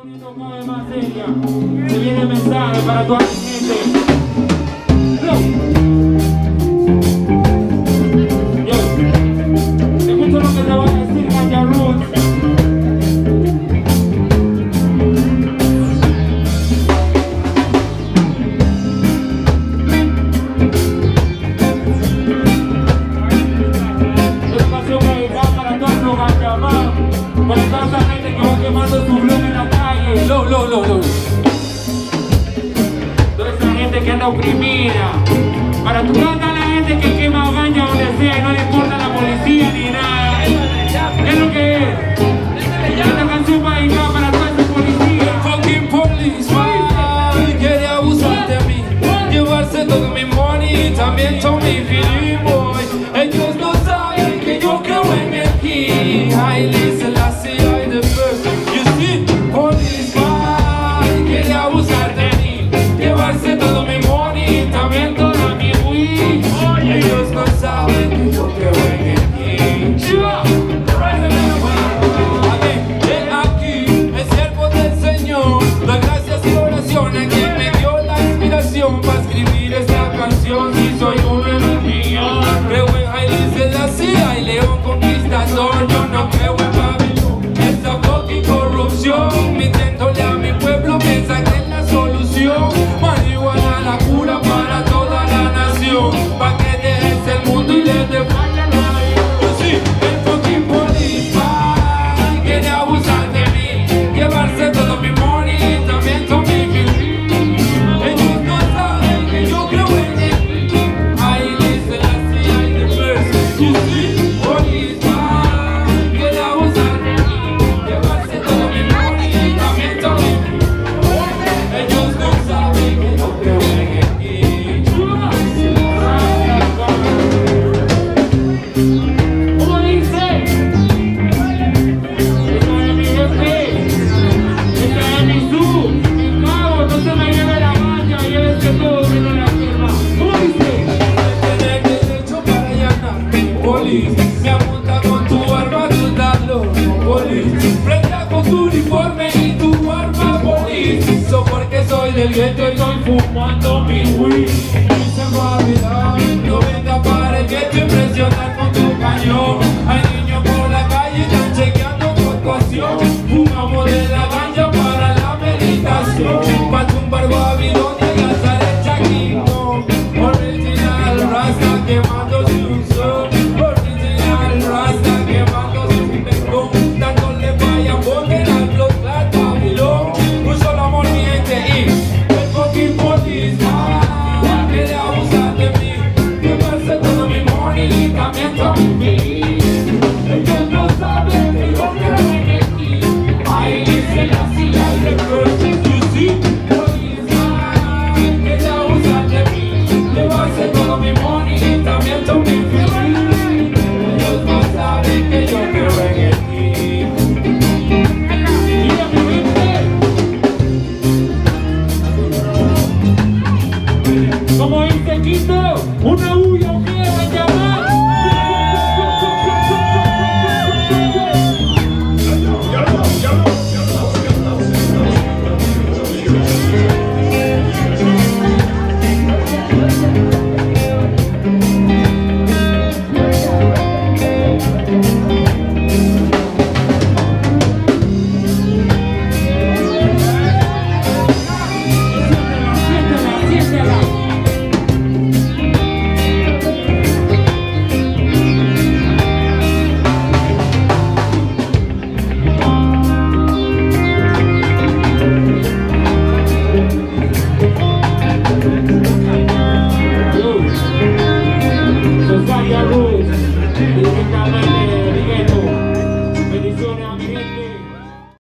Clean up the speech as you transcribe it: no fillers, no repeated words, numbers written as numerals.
poniendo cada vez más seria. Se viene el mensaje para toda la gente. Yo, escucha lo que te va a decir Ganja Roots. Para toda esa gente que va quemando su blog en la calle. Toda esa gente que anda oprimida. Para toda la gente que quema ganja donde sea y no le importa la policía ni nada. Es lo que es. Esta canción va dedicada para toda esa policía. Fucking policeman quiere abusar de mí, llevarse todo mi money, también todo mi feeling, boy. Ellos no saben que yo creo en mi aquí. Haile Selassie, I the first. You see, policeman quiere abusar de mí, llevarse todo mi money, también toda mi weed. Ellos no saben que yo creo en mi aquí. Para escribir esta canción, si soy uno en un millón. Creo en Haile Selassie, hay león conquistador. Yo no creo en Babilón, esta fucking corrupción. Mintiéndole a mi pueblo, piensa que es la solución. Marihuana, la cura para toda la nación. Pa' que dejes el mundo y le dé falla la vida. Sí, el fucking policeman quiere abusar de mí, llevarse todo mi money, también todo mi feeling. Me apunta con tu arma, tú estás loco, police. Prenda con tu uniforme y tu arma, police. So porque soy del gueto y estoy fumando mi weed. Dice Babylon, no venga para el gueto impresionar con tu cañón.